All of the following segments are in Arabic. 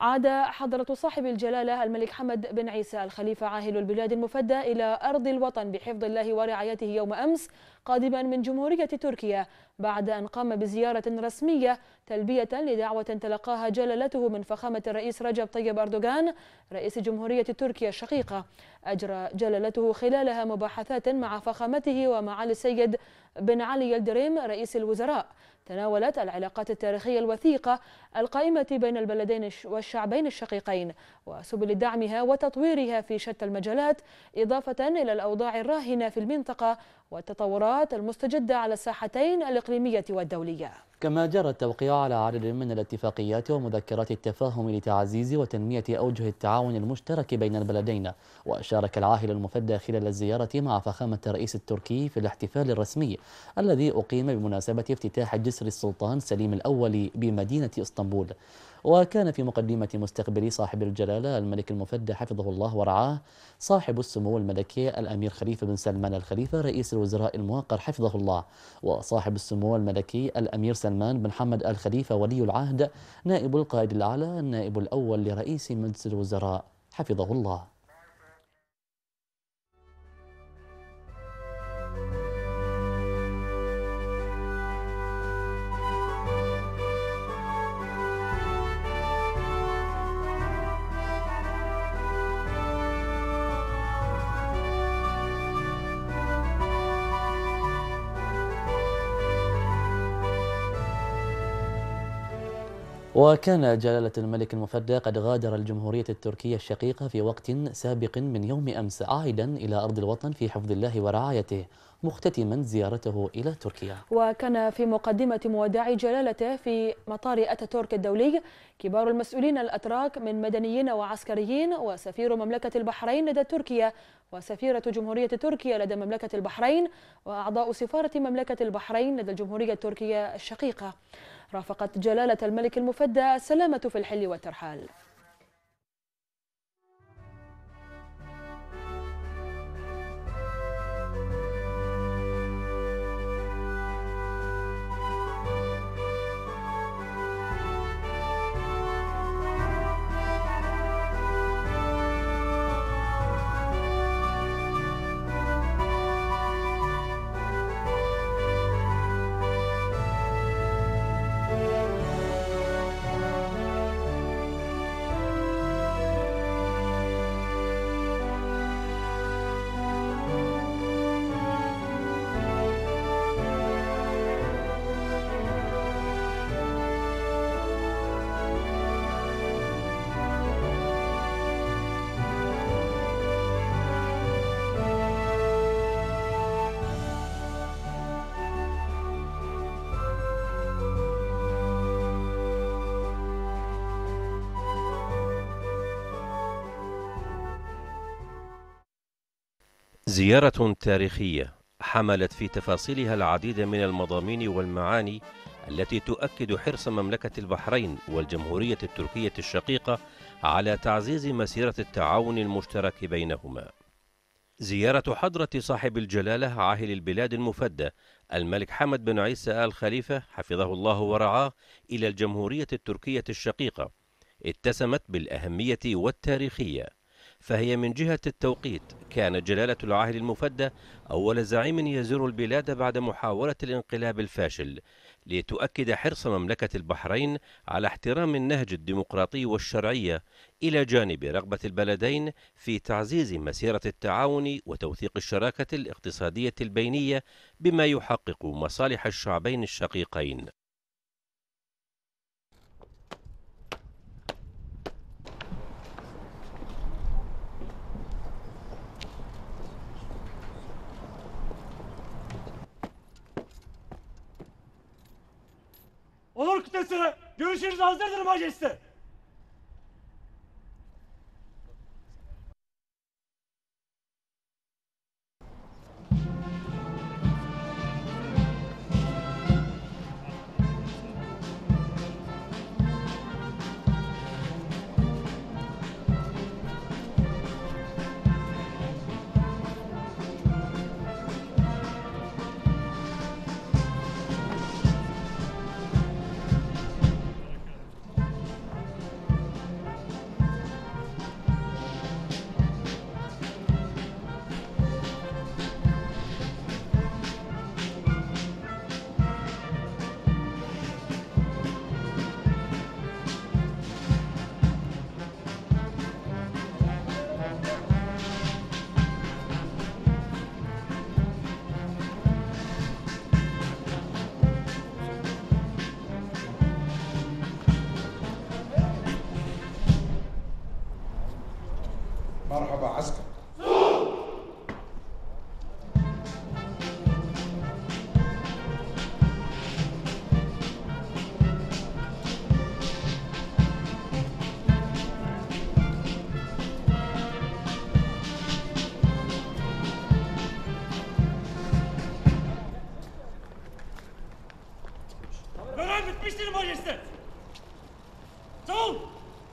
عاد حضرة صاحب الجلالة الملك حمد بن عيسى الخليفة عاهل البلاد المفدى إلى أرض الوطن بحفظ الله ورعايته يوم أمس قادما من جمهورية تركيا بعد أن قام بزيارة رسمية تلبية لدعوة تلقاها جلالته من فخامة الرئيس رجب طيب أردوغان رئيس جمهورية تركيا الشقيقة. أجرى جلالته خلالها مباحثات مع فخامته ومعالي السيد بن علي يلدريم رئيس الوزراء تناولت العلاقات التاريخية الوثيقة القائمة بين البلدين والشعبين الشقيقين وسبل دعمها وتطويرها في شتى المجالات، إضافة إلى الأوضاع الراهنة في المنطقة والتطورات المستجدة على الساحتين الإقليمية والدولية. كما جرى التوقيع على عدد من الاتفاقيات ومذكرات التفاهم لتعزيز وتنمية أوجه التعاون المشترك بين البلدين. وشارك العاهل المفدى خلال الزيارة مع فخامة الرئيس التركي في الاحتفال الرسمي الذي أقيم بمناسبة افتتاح جسر السلطان سليم الأول بمدينة اسطنبول. وكان في مقدمة مستقبلي صاحب الجلالة الملك المفدى حفظه الله ورعاه صاحب السمو الملكي الأمير خليفة بن سلمان الخليفة رئيس الوزراء الموقر حفظه الله، وصاحب السمو الملكي الأمير سلمان بن حمد الخليفة ولي العهد نائب القائد الأعلى النائب الأول لرئيس مجلس الوزراء حفظه الله. وكان جلالة الملك المفدى قد غادر الجمهورية التركية الشقيقة في وقت سابق من يوم أمس عائدا إلى أرض الوطن في حفظ الله ورعايته مختتما زيارته إلى تركيا. وكان في مقدمة مودع جلالته في مطار أتاتورك الدولي كبار المسؤولين الأتراك من مدنيين وعسكريين وسفير مملكة البحرين لدى تركيا وسفيرة جمهورية تركيا لدى مملكة البحرين وأعضاء سفارة مملكة البحرين لدى الجمهورية التركية الشقيقة. رافقت جلالة الملك المفدى السلامة في الحل والترحال. زيارة تاريخية حملت في تفاصيلها العديد من المضامين والمعاني التي تؤكد حرص مملكة البحرين والجمهورية التركية الشقيقة على تعزيز مسيرة التعاون المشترك بينهما. زيارة حضرة صاحب الجلالة عاهل البلاد المفدى الملك حمد بن عيسى آل خليفة حفظه الله ورعاه إلى الجمهورية التركية الشقيقة اتسمت بالأهمية والتاريخية، فهي من جهة التوقيت كان جلالة العاهل المفدى أول زعيم يزور البلاد بعد محاولة الانقلاب الفاشل، لتؤكد حرص مملكة البحرين على احترام النهج الديمقراطي والشرعية إلى جانب رغبة البلدين في تعزيز مسيرة التعاون وتوثيق الشراكة الاقتصادية البينية بما يحقق مصالح الشعبين الشقيقين. Onur kıtası, görüşünüz hazırdır majeste. مرحبا عسكر. Görev bitmiştir majeste. Sağ ol.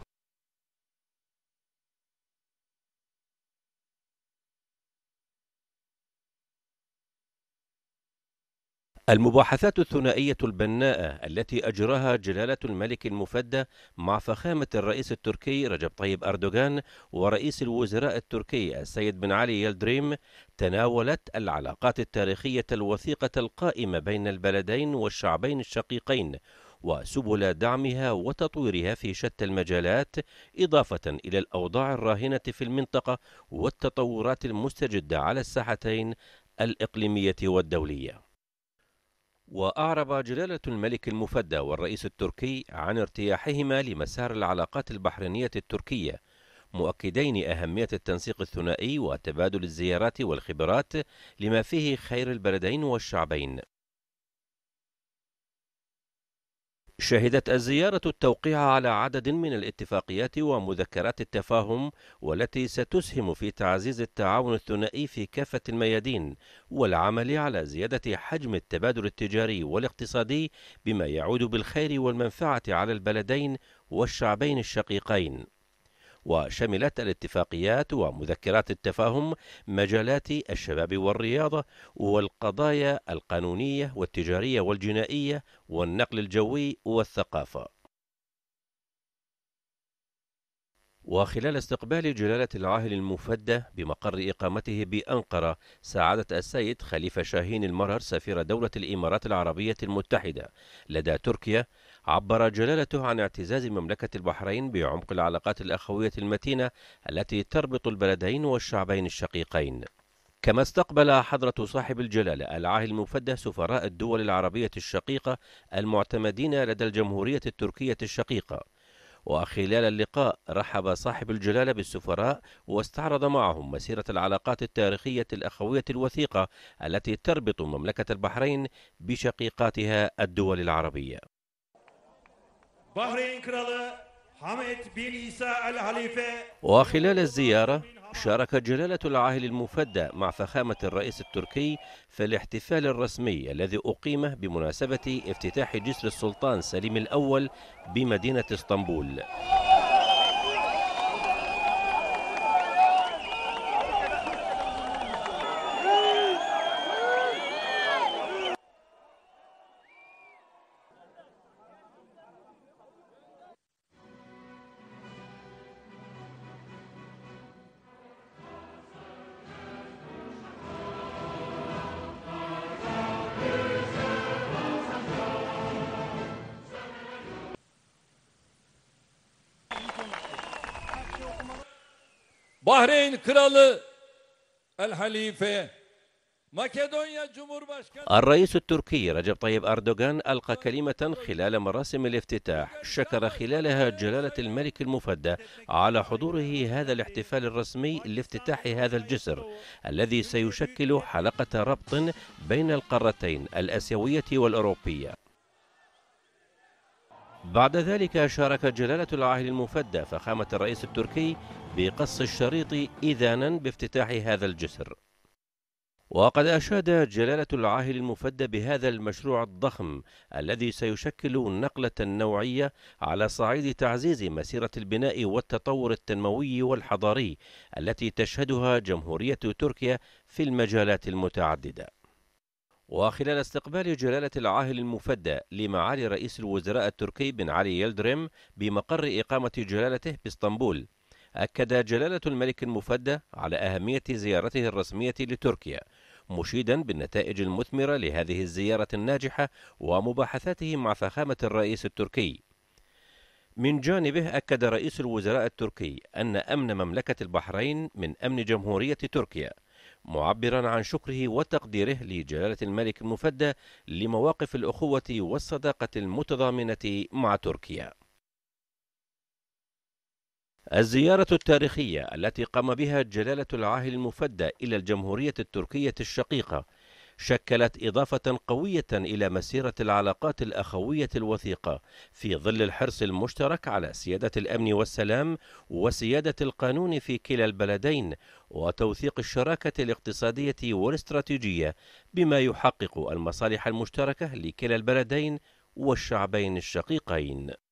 المباحثات الثنائية البناءة التي أجراها جلالة الملك المفدى مع فخامة الرئيس التركي رجب طيب أردوغان ورئيس الوزراء التركي السيد بن علي يلدريم تناولت العلاقات التاريخية الوثيقة القائمة بين البلدين والشعبين الشقيقين وسبل دعمها وتطويرها في شتى المجالات، إضافة إلى الأوضاع الراهنة في المنطقة والتطورات المستجدة على الساحتين الإقليمية والدولية. وأعرب جلالة الملك المفدى والرئيس التركي عن ارتياحهما لمسار العلاقات البحرينية التركية، مؤكدين أهمية التنسيق الثنائي وتبادل الزيارات والخبرات لما فيه خير البلدين والشعبين. شهدت الزيارة التوقيع على عدد من الاتفاقيات ومذكرات التفاهم والتي ستسهم في تعزيز التعاون الثنائي في كافة الميادين والعمل على زيادة حجم التبادل التجاري والاقتصادي بما يعود بالخير والمنفعة على البلدين والشعبين الشقيقين. وشملت الاتفاقيات ومذكرات التفاهم مجالات الشباب والرياضة والقضايا القانونية والتجارية والجنائية والنقل الجوي والثقافة. وخلال استقبال جلالة العاهل المفدى بمقر إقامته بأنقرة، سعادة السيد خليفة شاهين المرر سفير دولة الإمارات العربية المتحدة لدى تركيا، عبر جلالته عن اعتزاز مملكة البحرين بعمق العلاقات الأخوية المتينة التي تربط البلدين والشعبين الشقيقين. كما استقبل حضرة صاحب الجلالة العاهل المفدى سفراء الدول العربية الشقيقة المعتمدين لدى الجمهورية التركية الشقيقة. وخلال اللقاء رحب صاحب الجلالة بالسفراء واستعرض معهم مسيرة العلاقات التاريخية الأخوية الوثيقة التي تربط مملكة البحرين بشقيقاتها الدول العربية. Bahreyn Kralı Hamed bin İsa el-Halife. وخلال الزيارة شارك جلالة العاهل المفدى مع فخامة الرئيس التركي في الاحتفال الرسمي الذي أقيم بمناسبة افتتاح جسر السلطان سليم الأول بمدينة اسطنبول. Bahreyn Kralı el-Halife Makedonya Cumhurbaşkanı الرئيس التركي رجب طيب أردوغان ألقى كلمة خلال مراسم الافتتاح شكر خلالها جلالة الملك المفدى على حضوره هذا الاحتفال الرسمي لافتتاح هذا الجسر الذي سيشكل حلقة ربط بين القارتين الآسيوية والأوروبية. بعد ذلك شارك جلالة العاهل المفدى فخامة الرئيس التركي بقص الشريط إذانا بافتتاح هذا الجسر. وقد أشاد جلالة العاهل المفدى بهذا المشروع الضخم الذي سيشكل نقلة نوعية على صعيد تعزيز مسيرة البناء والتطور التنموي والحضاري التي تشهدها جمهورية تركيا في المجالات المتعددة. وخلال استقبال جلالة العاهل المفدى لمعالي رئيس الوزراء التركي بن علي يلدريم بمقر إقامة جلالته باسطنبول، أكد جلالة الملك المفدى على أهمية زيارته الرسمية لتركيا، مشيدا بالنتائج المثمرة لهذه الزيارة الناجحة ومباحثاته مع فخامة الرئيس التركي. من جانبه أكد رئيس الوزراء التركي أن أمن مملكة البحرين من أمن جمهورية تركيا، معبرا عن شكره وتقديره لجلالة الملك المفدى لمواقف الأخوة والصداقة المتضامنة مع تركيا. الزيارة التاريخية التي قام بها جلالة العاهل المفدى إلى الجمهورية التركية الشقيقة شكلت إضافة قوية إلى مسيرة العلاقات الأخوية الوثيقة في ظل الحرص المشترك على سيادة الأمن والسلام وسيادة القانون في كلا البلدين وتوثيق الشراكة الاقتصادية والاستراتيجية بما يحقق المصالح المشتركة لكلا البلدين والشعبين الشقيقين.